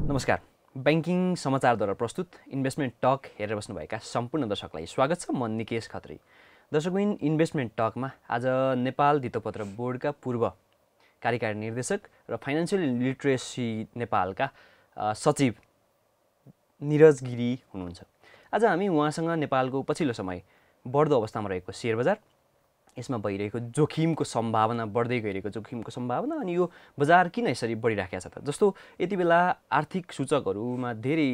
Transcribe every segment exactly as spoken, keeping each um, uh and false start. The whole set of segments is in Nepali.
नमस्कार। बैंकिङ समाचारद्वारा प्रस्तुत इन्भेस्टमेन्ट टक हेरेर बस्नुभएका सम्पूर्ण दर्शकलाई स्वागत छ। म निकेश खत्री। दर्शकबिन इन्भेस्टमेन्ट टकमा आज नेपाल धितोपत्र बोर्डका पूर्व कार्यकारी निर्देशक र फाइनान्सियल लिटरेसी नेपालका सचिव निरज गिरी हुनुहुन्छ। आज हामी उहाँसँग नेपालको पछिल्लो समय बढ्दो अवस्थामा रहेको शेयर बजार, यसमा भइरहेको जोखिमको सम्भावना, बढ्दै गइरहेको जोखिमको सम्भावना, अनि यो बजार किन यसरी बढिराखेको छ त। जस्तो यति बेला आर्थिक सूचकहरूमा धेरै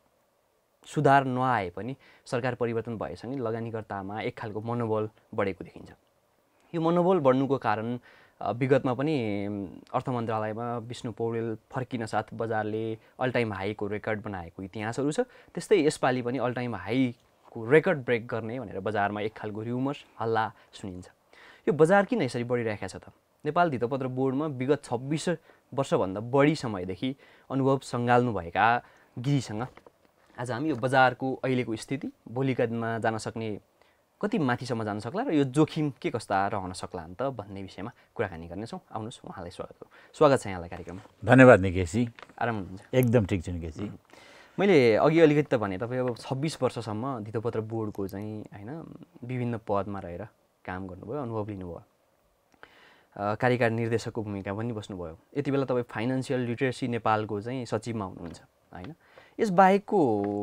सुधार नआए पनि सरकार परिवर्तन भएसँगै लगानीकर्तामा एक खालको मनोबल बढेको देखिन्छ। यो मनोबल बढ्नुको कारण विगतमा पनि अर्थ मन्त्रालयमा विष्णु पौडेल फर्किन साथ बजारले अल टाइम हाईको रेकर्ड बनाएको इतिहासहरू छ। त्यस्तै यसपालि पनि अल टाइम हाईको रेकर्ड ब्रेक गर्ने भनेर बजारमा एक खालको र्युमर्स हल्ला सुनिन्छ। यो बजार किन यसरी बढिरहेको छ त। नेपाल धितोपत्र बोर्डमा विगत छब्बिस वर्षभन्दा बढी समयदेखि अनुभव सङ्घाल्नुभएका गिरीसँग आज हामी यो बजारको अहिलेको स्थिति, भोलिका दिनमा जान सक्ने कति माथिसम्म जान सक्ला र यो जोखिम के कस्ता रहन सक्ला त भन्ने विषयमा कुराकानी गर्नेछौँ। आउनुहोस्, उहाँलाई स्वागत गरौँ। स्वागत छ यहाँलाई कार्यक्रममा। धन्यवाद निकेशजी। आराम हुनुहुन्छ? एकदम ठिक छु निकेशजी। मैले अघि अलिकति त भने तपाईँ अब छब्बिस वर्षसम्म धितोपत्र बोर्डको चाहिँ होइन विभिन्न पदमा रहेर काम गर्नुभयो, अनुभव लिनुभयो, कार्यकारी निर्देशकको भूमिका पनि बस्नुभयो। यति बेला तपाईँ फाइनान्सियल लिटरेसी नेपालको चाहिँ सचिवमा हुनुहुन्छ होइन। यसबाहेकको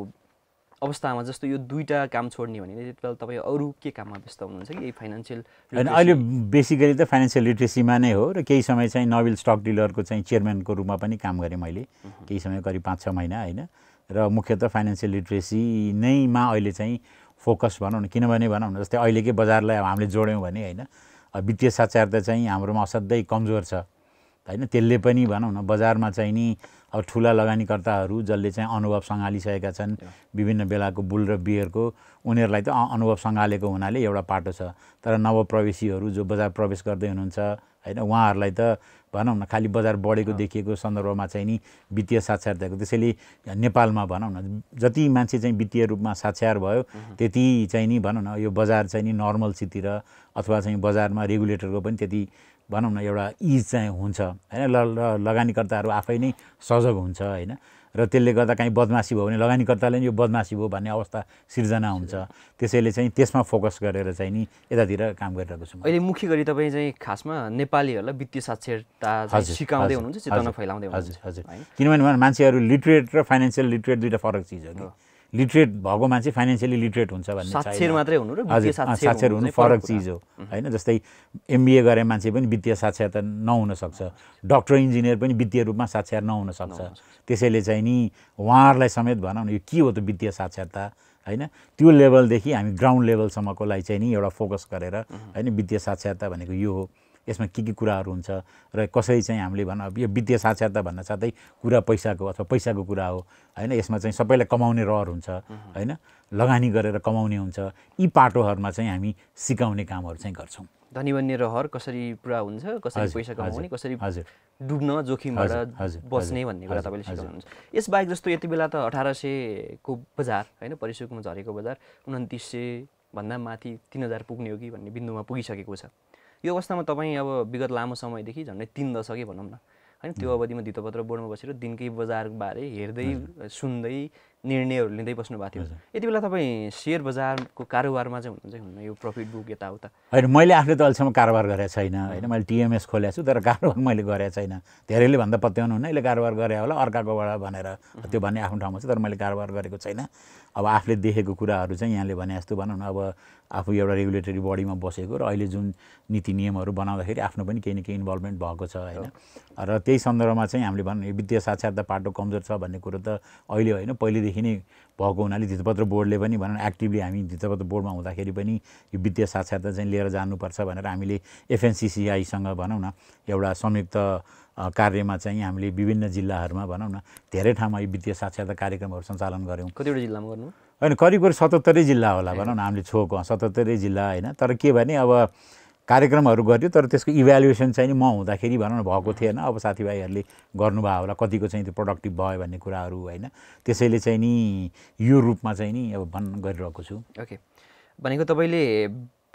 अवस्थामा जस्तो यो दुईवटा काम छोड्ने भने त्यति बेला तपाईँ अरू के काममा व्यस्त हुनुहुन्छ कि यही फाइनान्सियल होइन? अहिले बेसिकली त फाइनेन्सियल लिटरेसीमा नै हो र केही समय चाहिँ नोबेल स्टक डिलरको चाहिँ चेयरम्यानको रूपमा पनि काम गरेँ मैले केही समय, करिब पाँच छ महिना होइन। र मुख्यतः फाइनेन्सियल लिटरेसी नैमा अहिले चाहिँ फोकस भनौँ न। किनभने भनौँ न जस्तै अहिलेकै बजारलाई अब हामीले जोड्यौँ भने होइन, वित्तीय साक्षरता चाहिँ हाम्रोमा असाध्यै कमजोर छ होइन। त्यसले पनि भनौँ न बजारमा चाहिँ नि अब ठुला लगानीकर्ताहरू जसले चाहिँ अनुभव सङ्घालिसकेका छन्, विभिन्न बेलाको बुल र बियरको, उनीहरूलाई त अनुभव सङ्घालेको हुनाले एउटा पाटो छ। तर नवप्रवेशीहरू जो बजार प्रवेश गर्दै हुनुहुन्छ होइन, उहाँहरूलाई त भनौँ न खालि बजार बढेको देखिएको सन्दर्भमा चाहिँ नि वित्तीय साक्षरताको, त्यसैले नेपालमा भनौँ न जति मान्छे चाहिँ वित्तीय रूपमा साक्षर भयो त्यति चाहिँ नि भनौँ न यो बजार चाहिँ नि नर्मल्सीतिर अथवा चाहिँ बजारमा रेगुलेटरको पनि त्यति भनौँ न एउटा इज चाहिँ हुन्छ होइन। ल लगानीकर्ताहरू आफै नै सजग हुन्छ होइन। र त्यसले गर्दा काहीँ बदमासी भयो भने लगानीकर्ताले नि यो बदमासी भयो भन्ने अवस्था सिर्जना हुन्छ। त्यसैले चाहिँ त्यसमा फोकस गरेर चाहिँ नि यतातिर काम गरिरहेको छु। अहिले मुख्य गरी तपाईँ चाहिँ खासमा नेपालीहरूलाई वित्तीय साक्षरता सिकाउँदै हुनुहुन्छ, चेतना फैलाउँदै हुनुहुन्छ। हजुर हजुर। किनभने मान्छेहरू लिटरेट र फाइनेन्सियल लिटरेट दुईवटा फरक चिज हो कि। लिटरेट भएको मान्छे फाइनेन्सियली लिटरेट हुन्छ भन्ने साक्षर मात्रै हुनु र वित्तीय साक्षर हुनु फरक चिज हो होइन। जस्तै एमबिए गरे मान्छे पनि वित्तीय साक्षरता नहुन सक्छ, डक्टर इन्जिनियर पनि वित्तीय रूपमा साक्षर नहुन सक्छ। त्यसैले चाहिँ नि उहाँहरूलाई समेत भनौँ न यो के हो त वित्तीय साक्षरता होइन, त्यो लेभलदेखि हामी ग्राउन्ड लेभलसम्मकोलाई चाहिँ नि एउटा फोकस गरेर होइन वित्तीय साक्षरता भनेको यो हो, यसमा के के कुराहरू हुन्छ र कसरी चाहिँ हामीले भनौँ यो वित्तीय साक्षरता भन्न साथै कुरा पैसाको अथवा पैसाको कुरा हो होइन। यसमा चाहिँ सबैलाई कमाउने रहर हुन्छ होइन, लगानी गरेर कमाउने हुन्छ। यी पाटोहरूमा चाहिँ हामी सिकाउने कामहरू चाहिँ गर्छौँ। धनी बन्ने रहर कसरी पुरा हुन्छ, कसरी पैसा कमाउने, कसरी डुब्न जोखिमबाट बस्ने भन्ने कुरा तपाईँले सिकाउनुहुन्छ। यसबाहेक जस्तो यति बेला त अठार सयको बजार होइन, परिसुकमा झरेको बजार उन्तिस सयभन्दा माथि तिन हजार पुग्ने हो कि भन्ने बिन्दुमा पुगिसकेको छ। यो अवस्थामा तपाईँ अब विगत लामो समयदेखि झन्डै तिन दशकै भनौँ न होइन, त्यो अवधिमा धितोपत्र बोर्डमा बसेर दिनकै बजारबारे हेर्दै सुन्दै निर्णयहरू लिँदै बस्नु भएको थियो। यति बेला तपाईँ सेयर बजारको कारोबारमा चाहिँ हुनुहुन्छ कि हुन्न, यो प्रफिट बुक यताउता? होइन, मैले आफूले त अहिलेसम्म कारोबार गरेको छैन होइन। मैले टिएमएस खोलेको छु तर कारोबार मैले गरेको छैन। धेरैले भन्दा पत्याउनु हुन्न यसले कारोबार गरे होला अर्काकोबाट भनेर, त्यो भन्ने आफ्नो ठाउँमा छ, तर मैले कारोबार गरेको छैन। अब आफूले देखेको कुराहरू चाहिँ यहाँले भने जस्तो भनौँ न, अब आफू एउटा रेगुलेटरी बडीमा बसेको र अहिले जुन नीति नियमहरू बनाउँदाखेरि आफ्नो पनि केही न केही इन्भल्भमेन्ट भएको छ होइन। र त्यही सन्दर्भमा चाहिँ हामीले भनौँ वित्तीय साक्षरता पाटो कमजोर छ भन्ने कुरो त अहिले होइन पहिलेदेखि नै भएको हुनाले धितोपत्र बोर्डले पनि भनौँ एक्टिभली हामी धितोपत्र बोर्डमा हुँदाखेरि पनि यो वित्तीय साक्षरता चाहिँ लिएर जानुपर्छ भनेर हामीले एफएनसिसिआईसँग भनौँ न एउटा संयुक्त कार्यमा चाहिँ हामीले विभिन्न जिल्लाहरूमा भनौँ न धेरै ठाउँमा यो वित्तीय साक्षरता कार्यक्रमहरू सञ्चालन गऱ्यौँ। कतिवटा जिल्लामा गर्नु? होइन, करिब करिब सतहत्तरै जिल्ला होला भनौँ न हामीले छोएको, सतहत्तरै जिल्ला होइन। तर के भने अब कार्यक्रमहरू गर्यो तर त्यसको इभ्यालुएसन चाहिँ म हुँदाखेरि भनौँ न भएको थिएन। अब साथीभाइहरूले गर्नुभयो होला, कतिको चाहिँ त्यो प्रोडक्टिभ भयो भन्ने कुराहरू होइन। त्यसैले चाहिँ नि यो रूपमा चाहिँ नि अब भन्न गरिरहेको छु। ओके, भनेको तपाईँले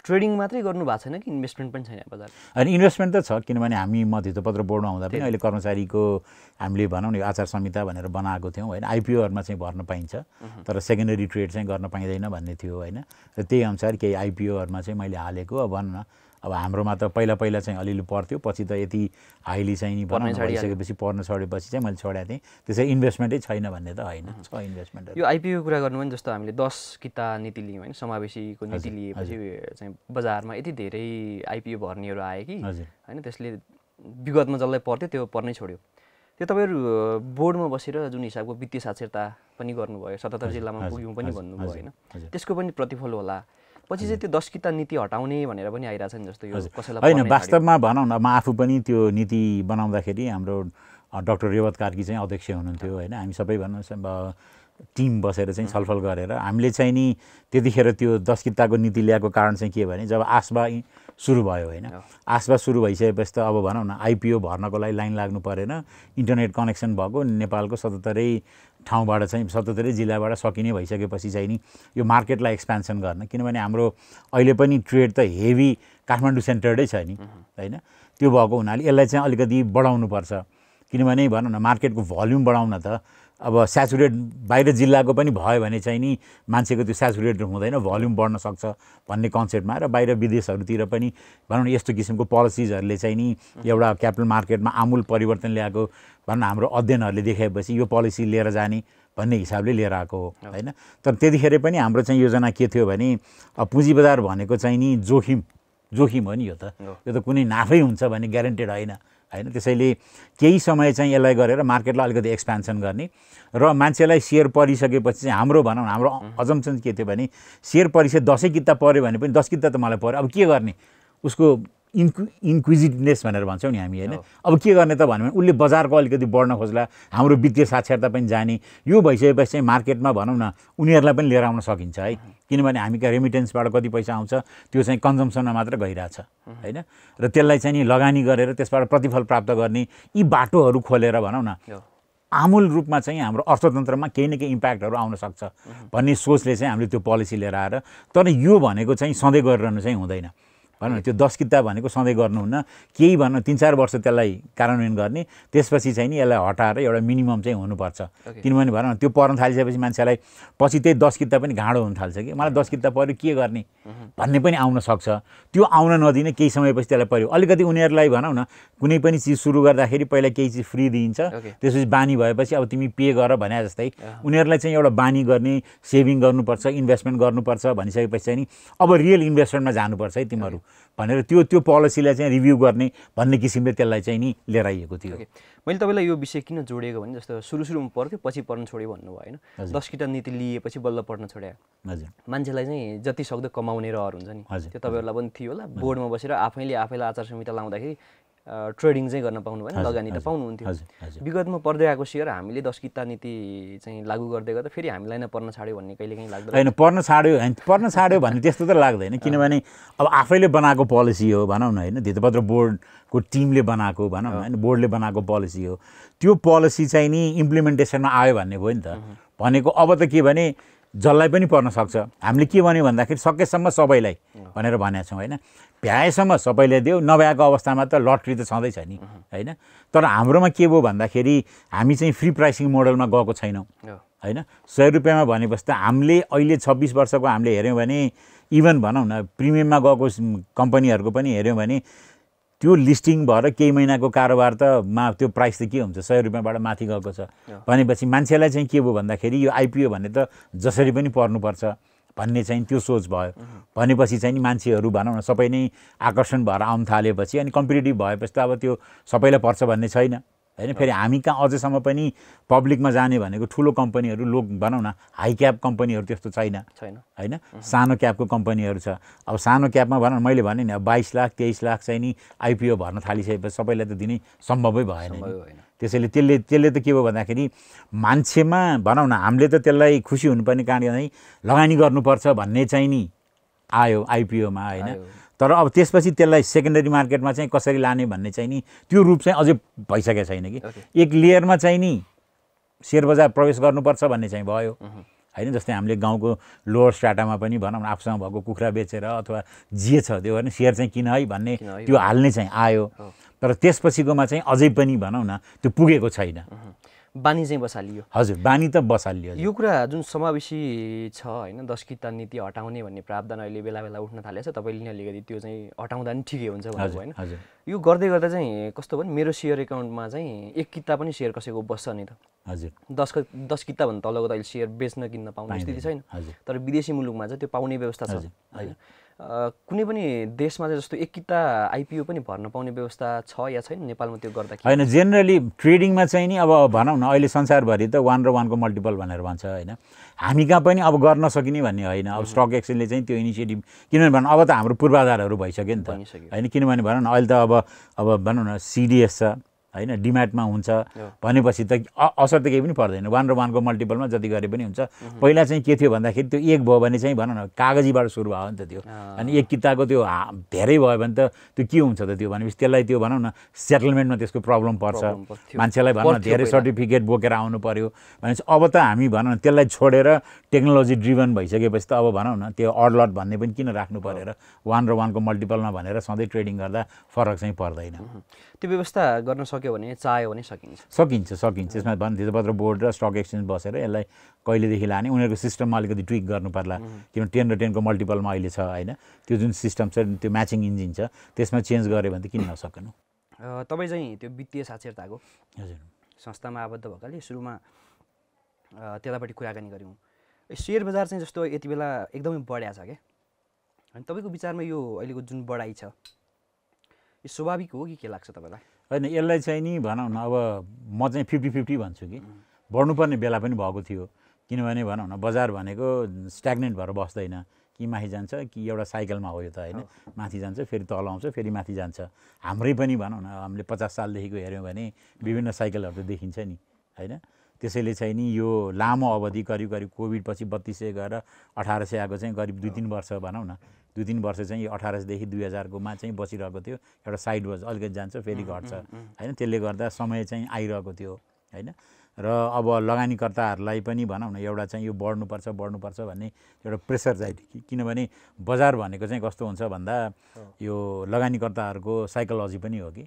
ट्रेडिङ मात्रै गर्नु भएको छैन कि इन्भेस्टमेन्ट पनि छैन बजार? अनि इन्भेस्टमेन्ट त छ, किनभने हामी म धितोपत्र बोर्डमा हुँदा पनि अहिले कर्मचारीको हामीले भनौँ न आचार संहिता भनेर बनाएको थियौँ होइन। आइपिओहरूमा चाहिँ भर्न पाइन्छ तर सेकेन्डरी ट्रेड चाहिँ गर्न पाइँदैन भन्ने थियो होइन। र त्यही अनुसार केही आइपिओहरूमा चाहिँ मैले हालेको। अब भनौँ न अब हाम्रोमा त पहिला पहिला चाहिँ अलिअलि पर्थ्यो, पछि त यति हाइली चाहिँ नि भइसकेपछि पर्न छोडेपछि चाहिँ मैले छोडेको थिएँ। त्यसै इन्भेस्टमेन्टै छैन भन्ने त होइन, छ इन्भेस्टमेन्ट। यो आइपिओ कुरा गर्नु भने जस्तो हामीले दस किता नीति लियौँ होइन, समावेशीको नीति लिएपछि चाहिँ बजारमा यति धेरै आइपिओ भर्नेहरू आए कि होइन, त्यसले विगतमा जसलाई पर्थ्यो त्यो पर्नै छोड्यो। त्यो तपाईँहरू बोर्डमा बसेर जुन हिसाबको वित्तीय साक्षरता पनि गर्नुभयो, सतहत्तर जिल्लामा पुग्यौँ पनि भन्नुभयो होइन, त्यसको पनि प्रतिफल होला। पछि चाहिँ त्यो दस किता नीति हटाउने भनेर पनि आइरहेछ नि जस्तो यो कसैलाई होइन। वास्तवमा भनौँ न म आफू पनि त्यो नीति बनाउँदाखेरि हाम्रो डाक्टर रेवत कार्की चाहिँ अध्यक्ष हुनुहुन्थ्यो होइन। हामी सबै भनौँ टिम बसेर चाहिँ छलफल गरेर हामीले चाहिँ नि त्यतिखेर त्यो दस किताको नीति ल्याएको कारण चाहिँ के भने जब आसबा सुरु भयो होइन, आसबा सुरु भइसकेपछि त अब भनौँ न आइपिओ भर्नको लागि लाइन लाग्नु परेन। इन्टरनेट कनेक्सन भएको नेपालको सतहत्तरै ठाउँबाट चाहिँ सतहत्तरै जिल्लाबाट सकिने भइसकेपछि चाहिँ नि यो मार्केटलाई एक्सपेन्सन गर्न, किनभने हाम्रो अहिले पनि ट्रेड त हेभी काठमाडौँ सेन्टर्डै छ नि होइन। त्यो भएको हुनाले यसलाई चाहिँ अलिकति बढाउनुपर्छ, किनभने भनौँ न मार्केटको भल्युम बढाउन त अब स्याचुरेट बाहिर जिल्लाको पनि भयो भने चाहिँ नि मान्छेको त्यो स्याचुरेट हुँदैन, भल्युम बढ्न सक्छ भन्ने कन्सेप्टमा। र बाहिर विदेशहरूतिर पनि भनौँ न यस्तो किसिमको पोलिसिजहरूले चाहिँ नि एउटा क्यापिटल मार्केटमा आमूल परिवर्तन ल्याएको भनौँ न हाम्रो अध्ययनहरूले देखाएपछि यो पोलिसी लिएर जाने भन्ने हिसाबले लिएर आएको हो होइन। तर त्यतिखेर पनि हाम्रो चाहिँ योजना के थियो भने पुँजी बजार भनेको चाहिँ नि जोखिम जोखिम हो नि, यो त यो त कुनै नाफै हुन्छ भन्ने ग्यारेन्टेड होइन होइन। त्यसैले केही समय चाहिँ यसलाई गरेर मार्केटलाई अलिकति एक्सपेन्सन गर्ने र मान्छेलाई सेयर परिसकेपछि चाहिँ हाम्रो भनौँ न हाम्रो अजम्सन के थियो भने सेयर परिसके दसैँ किता पऱ्यो भने पनि दस किता त मलाई पऱ्यो, अब के गर्ने उसको इन्क्वि इन्क्विजिटिभनेस भनेर भन्छौँ नि हामी होइन। अब के गर्ने त भन्यो भने उसले बजारको अलिकति बढ्न खोज्ला, हाम्रो वित्तीय साक्षरता पनि जाने। यो भइसकेपछि चाहिँ मार्केटमा भनौँ न उनीहरूलाई पनि लिएर आउन सकिन्छ है, किनभने हामी कहाँ रेमिटेन्सबाट कति पैसा आउँछ त्यो चाहिँ कन्जम्सनमा मात्र गइरहेछ होइन। र त्यसलाई चाहिँ नि लगानी गरेर त्यसबाट प्रतिफल प्राप्त गर्ने यी बाटोहरू खोलेर भनौँ न आमूल रूपमा चाहिँ हाम्रो अर्थतन्त्रमा केही न केही इम्प्याक्टहरू आउन सक्छ भन्ने सोचले चाहिँ हामीले त्यो पोलिसी लिएर आएर, तर यो भनेको चाहिँ सधैँ गरिरहनु चाहिँ हुँदैन भनौँ न। त्यो दस किता भनेको सधैँ गर्नुहुन्न, केही भनौँ तिन चार वर्ष त्यसलाई कार्यान्वयन गर्ने, त्यसपछि चाहिँ नि यसलाई हटाएर एउटा मिनिमम चाहिँ हुनुपर्छ। किनभने भनौँ न त्यो पर्न थालिसकेपछि मान्छेलाई पछि त्यही दस किता पनि घाँडो हुन थाल्छ कि मलाई दस किता पऱ्यो के गर्ने भन्ने पनि आउन सक्छ। त्यो आउन नदिने केही समयपछि त्यसलाई पऱ्यो अलिकति उनीहरूलाई भनौँ न कुनै पनि चिज सुरु गर्दाखेरि पहिला केही चिज फ्री दिइन्छ, त्यसपछि बानी भएपछि अब तिमी पे गर भने जस्तै उनीहरूलाई चाहिँ एउटा बानी गर्ने, सेभिङ गर्नुपर्छ, इन्भेस्टमेन्ट गर्नुपर्छ भनिसकेपछि चाहिँ नि अब रियल इन्भेस्टमेन्टमा जानुपर्छ है तिमीहरू भनेर त्यो त्यो पोलिसीलाई चाहिँ रिभ्यू गर्ने भन्ने किसिमले त्यसलाई चाहिँ नि लिएर आइएको थियो। मैले तपाईँलाई यो विषय किन जोडेको भने जस्तो सुरु सुरुमा पर्थ्यो पछि पढ्न छोड्यो भन्नुभयो होइन। दस किता नीति लिएपछि बल्ल पढ्न छोड्यो। हजुर मान्छेलाई चाहिँ जति सक्दो कमाउने रहर हुन्छ नि त्यो तपाईँहरूलाई पनि थियो होला। बोर्डमा बसेर आफैले आफैलाई आचार संहिता लाउँदाखेरि ट्रेडिङ चाहिँ गर्न पाउनु भएन, लगानी त पाउनुहुन्थ्यो। विगतमा पर्दै आएको सेयर हामीले दस किता नीति चाहिँ लागू गर्दै गर्दा फेरि हामीलाई नै पर्न छाड्यो भन्ने कहिले काहीँ लाग्दैन। होइन पर्न छाड्यो पर्न छाड्यो भन्ने त्यस्तो त लाग्दैन, किनभने अब आफैले बनाएको पोलिसी हो भनौँ न होइन, धितोपत्र बोर्डको टिमले बनाएको भनौँ न होइन, बोर्डले बनाएको पोलिसी हो। त्यो पोलिसी चाहिँ नि इम्प्लिमेन्टेसनमा आयो भन्ने भयो नि त। भनेको अब त के भने जसलाई पनि पर्न सक्छ। हामीले के भन्यो भन्दाखेरि सकेसम्म सबैलाई भनेर भनेका छौँ होइन। भ्याएसम्म सबैले देऊ, नभ्याएको अवस्थामा त लटरी त छँदैछ नि होइन। तर हाम्रोमा के भयो भन्दाखेरि हामी चाहिँ फ्री प्राइसिङ मोडलमा गएको छैनौँ होइन। सय रुपियाँमा भनेपछि त हामीले अहिले छब्बिस वर्षको हामीले हेऱ्यौँ भने इभन भनौँ न प्रिमियममा गएको कम्पनीहरूको पनि हेऱ्यौँ भने त्यो लिस्टिङ भएर केही महिनाको कारोबार त मा त्यो प्राइस त के हुन्छ सय रुपियाँबाट माथि गएको छ भनेपछि मान्छेलाई चाहिँ के भयो भन्दाखेरि यो आइपिओ भन्ने त जसरी पनि पर्नुपर्छ भन्ने चाहिँ त्यो सोच भयो। भनेपछि चाहिँ नि मान्छेहरू भनौँ न सबै नै आकर्षण भएर आउन थालेपछि अनि कम्पिटेटिभ भएपछि त अब त्यो सबैलाई पर्छ भन्ने छैन होइन। फेरि हामी कहाँ अझैसम्म पनि पब्लिकमा जाने भनेको ठुलो कम्पनीहरू लोक भनौँ न हाई क्याप कम्पनीहरू त्यस्तो छैन होइन। सानो क्यापको कम्पनीहरू छ। अब सानो क्यापमा भनौँ मैले भने नि अब बाइस लाख तेइस लाख चाहिँ नि आइपिओ भर्न थालिसकेपछि सबैलाई त दिनै सम्भवै भएन। त्यसैले त्यसले त्यसले त के भयो भन्दाखेरि मान्छेमा भनौँ न हामीले त त्यसलाई खुसी हुनुपर्ने कारण चाहिँ लगानी गर्नुपर्छ भन्ने चाहिँ नि आयो आइपिओमा होइन। तर अब त्यसपछि त्यसलाई सेकेन्डरी मार्केटमा चाहिँ कसरी लाने भन्ने चाहिँ नि त्यो रूप चाहिँ अझै भइसकेको छैन कि एक लेयरमा चाहिँ नि सेयर बजार प्रवेश गर्नुपर्छ भन्ने चाहिँ भयो होइन। जस्तै हामीले गाउँको लोवर स्ट्राटामा पनि भनौँ न आफूसँग भएको कुखुरा बेचेर अथवा जे छ त्यो भने सेयर चाहिँ किन है भन्ने त्यो हाल्ने चाहिँ आयो, तर त्यसपछिकोमा चाहिँ अझै पनि भनौँ न त्यो पुगेको छैन। बानी चाहिँ बसालियो। हजुर, बानी त बसालियो। यो कुरा जुन समावेशी छ होइन, दस किता नीति हटाउने भन्ने प्रावधान अहिले बेला बेला उठ्न थालेको छ, तपाईँले नि अलिकति त्यो चाहिँ हटाउँदा नि ठिकै हुन्छ भन्नुभयो होइन। यो गर्दै गर्दा चाहिँ कस्तो भने मेरो सेयर एकाउन्टमा चाहिँ एक किता पनि सेयर कसैको बस्छ नि त। हजुर, दस दस किताभन्दा तलको त अहिले सेयर बेच्न किन्न पाउने स्थिति छैन। तर विदेशी मुलुकमा चाहिँ त्यो पाउने व्यवस्था छ होइन। कुनै पनि देशमा चाहिँ जस्तो एक किता आइपिओ पनि भर्न पाउने व्यवस्था छ या छैन नेपालमा त्यो गर्दा? होइन, जेनरली ट्रेडिङमा चाहिँ नि अब भनौँ न अहिले संसारभरि त वान र वानको मल्टिपल भनेर भन्छ होइन। हामी कहाँ पनि अब गर्न सकिने भन्ने होइन। अब स्टक एक्सचेन्जले चाहिँ त्यो इनिसिएटिभ किनभने भनौँ अब त हाम्रो पूर्वाधारहरू भइसक्यो नि त होइन। किनभने भनौँ न अहिले त अब अब भनौँ न सिडिएस छ होइन, डिम्याटमा हुन्छ भनेपछि त असर त केही पनि पर्दैन। वान र वानको मल्टिपलमा जति गरे पनि हुन्छ। पहिला चाहिँ के थियो भन्दाखेरि त्यो एक भयो भने चाहिँ भनौँ न कागजीबाट सुरु भयो नि त त्यो। अनि एक किताको त्यो धेरै भयो भने त त्यो के हुन्छ त त्यो भनेपछि त्यसलाई त्यो भनौँ न सेटलमेन्टमा त्यसको प्रब्लम पर्छ। मान्छेलाई भनौँ न धेरै सर्टिफिकेट बोकेर आउनु पर्यो भनेपछि अब त हामी भनौँ न त्यसलाई छोडेर टेक्नोलोजी ड्रिभन भइसकेपछि त अब भनौँ न त्यो अड लट भन्ने पनि किन राख्नु परेर वान र वानको मल्टिपलमा भनेर सधैँ ट्रेडिङ गर्दा फरक चाहिँ पर्दैन। त्यो व्यवस्था गर्न सक्यो भने चाह्यो भने सकिन्छ सकिन्छ सकिन्छ यसमा भन धितोपत्र बोर्ड र स्टक एक्सचेन्ज बसेर यसलाई कहिलेदेखि लाने उनीहरूको सिस्टममा अलिकति ट्विक गर्नु पर्ला। किनभने टेन र टेनको मल्टिपलमा अहिले छ होइन। त्यो जुन सिस्टम छ त्यो म्याचिङ इन्जिन छ त्यसमा चेन्ज गऱ्यो भने त किन नसक्नु। तपाईँ चाहिँ त्यो वित्तीय साक्षरताको हजुर संस्थामा आबद्ध भएकाले सुरुमा त्यतापट्टि कुराकानी गऱ्यौँ। सेयर बजार चाहिँ जस्तो यति बेला एकदमै बढ्या छ क्या। अनि तपाईँको विचारमा यो अहिलेको जुन बढाइ छ यो स्वाभाविक हो कि के लाग्छ तपाईँलाई? होइन, यसलाई चाहिँ नि भनौँ न अब म चाहिँ फिफ्टी फिफ्टी भन्छु कि बढ्नुपर्ने बेला पनि भएको थियो। किनभने भनौँ न बजार भनेको स्ट्याग्नेन्ट भएर बस्दैन, कि माथि जान्छ कि एउटा साइकलमा हो यो त होइन। माथि जान्छ फेरि तल आउँछ फेरि माथि जान्छ। हाम्रै पनि भनौँ न हामीले पचास सालदेखिको हेऱ्यौँ भने विभिन्न साइकलहरू त देखिन्छ नि होइन। त्यसैले चाहिँ नि यो लामो अवधि करिब करिब कोभिड पछि बत्तिस सय गएर अठार सय आएको चाहिँ करिब दुई तिन वर्ष भनौँ न दुई तिन वर्ष चाहिँ यो अठार सयदेखि दुई हजारकोमा चाहिँ बसिरहेको थियो। एउटा साइड वाज अलिकति जान्छ फेरि घट्छ होइन। त्यसले गर्दा समय चाहिँ आइरहेको थियो होइन। र अब लगानीकर्ताहरूलाई पनि भनौँ न एउटा चाहिँ यो बढ्नुपर्छ बढ्नुपर्छ भन्ने एउटा प्रेसर चाहिँ, किनभने बजार भनेको चाहिँ कस्तो हुन्छ भन्दा यो लगानीकर्ताहरूको साइकोलोजी पनि हो कि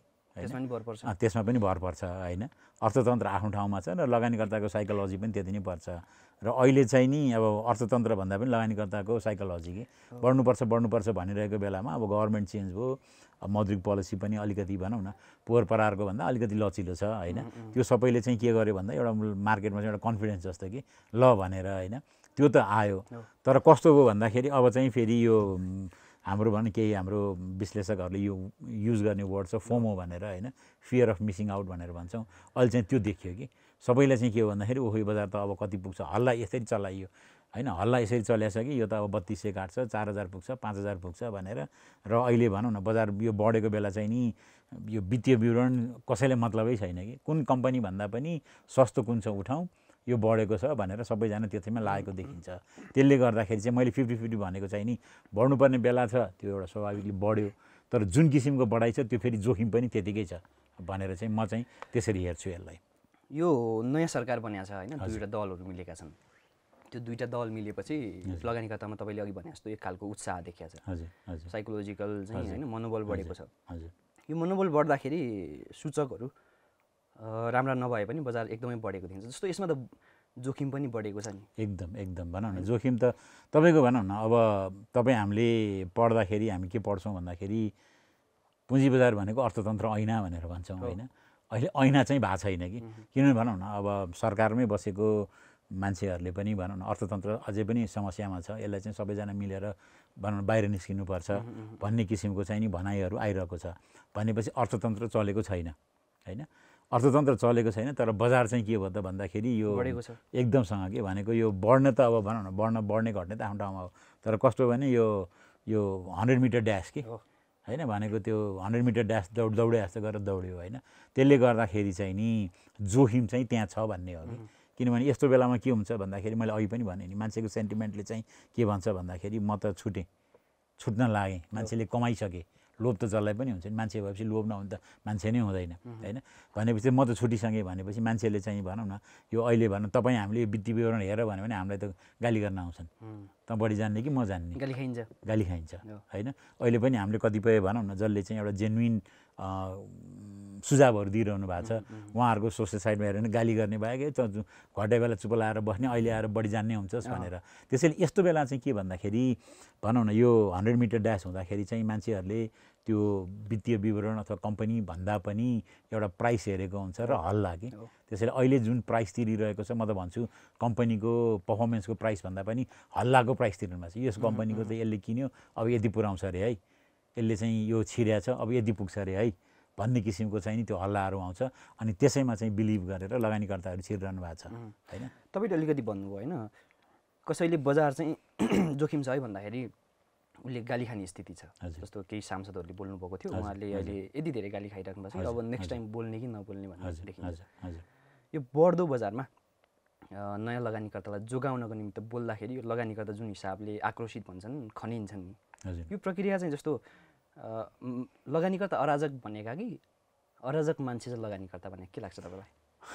त्यसमा पनि भर पर्छ होइन। अर्थतन्त्र आफ्नो ठाउँमा छ र लगानीकर्ताको साइकोलोजी पनि त्यति नै पर्छ। र अहिले चाहिँ नि अब अर्थतन्त्र भन्दा पनि लगानीकर्ताको साइकोलोजी कि बढ्नुपर्छ बढ्नुपर्छ भनिरहेको बेलामा अब गभर्मेन्ट चेन्ज भयो। अब मौद्रिक पोलिसी पनि अलिकति भनौँ न पोहोर परारको भन्दा अलिकति लचिलो छ होइन। त्यो सबैले चाहिँ के गर्यो भन्दा एउटा मार्केटमा चाहिँ एउटा कन्फिडेन्स जस्तो कि ल भनेर होइन त्यो त आयो। तर कस्तो हो भन्दाखेरि अब चाहिँ फेरि यो हाम्रो भनौँ केही हाम्रो विश्लेषकहरूले यो युज गर्ने वर्ड छ फोमो भनेर होइन, फियर अफ मिसिङ आउट भनेर भन्छौँ। अहिले चाहिँ त्यो देखियो कि सबैलाई चाहिँ के हो भन्दाखेरि ओहो बजार त अब कति पुग्छ, हल्ला यसरी चलाइयो होइन, हल्ला यसरी चलाएछ कि यो त अब बत्तिस सय काट्छ चार हजार पुग्छ पाँच हजार पुग्छ भनेर। र अहिले भनौँ न बजार यो बढेको बेला चाहिँ नि यो वित्तीय विवरण कसैलाई मतलबै छैन कि कुन कम्पनी भन्दा पनि सस्तो कुन छ उठाउँ यो बढेको छ भनेर सबैजना त्यसैमा लागेको देखिन्छ। त्यसले गर्दाखेरि चाहिँ मैले फिफ्टी फिफ्टी भनेको चाहिँ नि बढ्नुपर्ने बेला छ त्यो एउटा स्वाभाविकले बढ्यो। तर जुन किसिमको बढाइ छ त्यो फेरि जोखिम पनि त्यतिकै छ भनेर चाहिँ म चाहिँ त्यसरी हेर्छु यसलाई। यो नयाँ सरकार बनिएको छ होइन, दुईवटा दलहरू मिलेका छन्। त्यो दुईवटा दल मिलेपछि लगानीकर्तामा तपाईँले अघि भने जस्तो एक खालको उत्साह देखिएको छ। हजुर हजुर साइकोलोजिकल चाहिँ होइन मनोबल बढेको छ। हजुर यो मनोबल बढ्दाखेरि सूचकहरू राम्रा नभए पनि बजार एकदमै बढेको देखिन्छ। जस्तो यसमा त जोखिम पनि बढेको छ नि। एकदम एकदम भनौँ न जोखिम त तपाईँको भनौँ न अब तपाईँ हामीले पढ्दाखेरि हामी के पढ्छौँ भन्दाखेरि पुँजी बजार भनेको अर्थतन्त्र ऐना भनेर भन्छौँ होइन। अहिले ऐना चाहिँ भएको छैन कि किनभने भनौँ न अब सरकारमै बसेको मान्छेहरूले पनि भनौँ न अर्थतन्त्र अझै पनि समस्यामा छ, यसलाई चाहिँ सबैजना मिलेर भनौँ बाहिर निस्किनुपर्छ भन्ने किसिमको चाहिँ नि भनाइहरू आइरहेको छ। भनेपछि अर्थतन्त्र चलेको छैन होइन। अर्थतन्त्र चलेको छैन तर बजार चाहिँ के भयो त भन्दाखेरि यो एकदमसँग के भनेको यो बढ्न त अब भनौँ न बढ्न बढ्ने घट्ने त आफ्नो ठाउँमा हो। तर कस्तो भने यो यो हन्ड्रेड मिटर ड्यास कि होइन भनेको त्यो हन्ड्रेड मिटर ड्यास दौड दौडे जस्तो गरेर दौड्यो होइन। त्यसले गर्दाखेरि चाहिँ नि जोखिम चाहिँ त्यहाँ छ भन्ने हो कि। किनभने यस्तो बेलामा के हुन्छ भन्दाखेरि मैले अघि पनि भने नि मान्छेको सेन्टिमेन्टले चाहिँ के भन्छ भन्दाखेरि म त छुटेँ छुट्न लागेँ, मान्छेले कमाइसके लोभ त जसलाई पनि हुन्छ नि, मान्छे भएपछि लोभ नहुनु त मान्छे नै हुँदैन होइन। भनेपछि म त छुटिसकेँ भनेपछि मान्छेले चाहिँ भनौँ न यो अहिले भनौँ तपाईँ हामीले यो वित्तीय विवरण हेर भन्यो भने हामीलाई त गाली गर्न आउँछन्, त बढी जान्ने कि म जान्ने, गाली खाइन्छ गाली खाइन्छ होइन। अहिले पनि हामीले कतिपय भनौँ न जसले चाहिँ एउटा जेन्युन सुझावहरू दिइरहनु भएको छ उहाँहरूको सोसल साइडमा हेरेर गाली गर्ने बाहेक घटे बेला चुप लाएर बस्ने, अहिले आएर बढी जान्ने हुन्छस् भनेर। त्यसैले यस्तो बेला चाहिँ के भन्दाखेरि भनौँ न यो हन्ड्रेड मिटर ड्यास हुँदाखेरि चाहिँ मान्छेहरूले त्यो वित्तीय विवरण अथवा कम्पनी भन्दा पनि एउटा प्राइस हेरेको हुन्छ र हल्ला कि। त्यसैले अहिले जुन प्राइस तिरिरहेको छ म त भन्छु कम्पनीको पर्फर्मेन्सको प्राइस भन्दा पनि हल्लाको प्राइस तिर्नु भएको छ। यस कम्पनीको त यसले किन्यो अब यति पुऱ्याउँछ अरे है, यसले चाहिँ यो छिर्या छ अब यति पुग्छ अरे है भन्ने किसिमको चाहिँ नि त्यो हल्लाहरू आउँछ अनि त्यसैमा चाहिँ बिलिभ गरेर लगानीकर्ताहरू छिरिरहनु भएको छ होइन। तपाईँले अलिकति भन्नुभयो होइन कसैले बजार चाहिँ जोखिम छ है भन्दाखेरि उसले गाली खाने स्थिति छ। जस्तो केही सांसदहरूले बोल्नुभएको थियो उहाँहरूले अहिले यति धेरै गाली खाइराख्नु भएको छ अब नेक्स्ट टाइम बोल्ने कि नबोल्ने भन्ने देखिन्छ। यो बढ्दो बजारमा नयाँ लगानीकर्तालाई जोगाउनको निमित्त बोल्दाखेरि यो लगानीकर्ता जुन हिसाबले आक्रोशित भन्छन् खनिन्छन् नि यो प्रक्रिया चाहिँ जस्तो लगानीकर्ता अराजक भनेका कि अराजक मान्छे चाहिँ लगानीकर्ता भने के लाग्छ तपाईँलाई?